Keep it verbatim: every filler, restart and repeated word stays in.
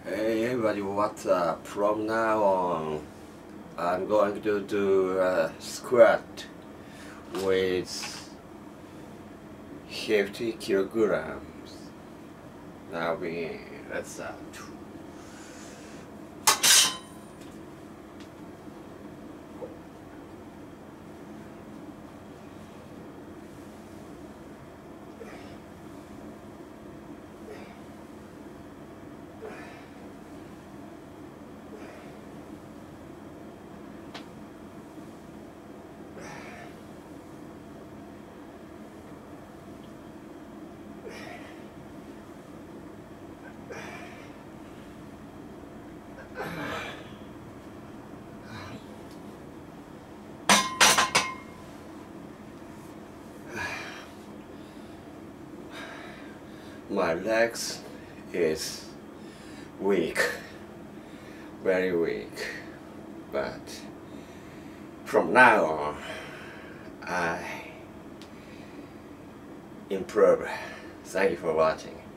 Hey everybody, what's up? From now on, I'm going to do a squat with fifty kilograms. Now we let's start. My legs is weak, very weak, but from now on I improve. Thank you for watching.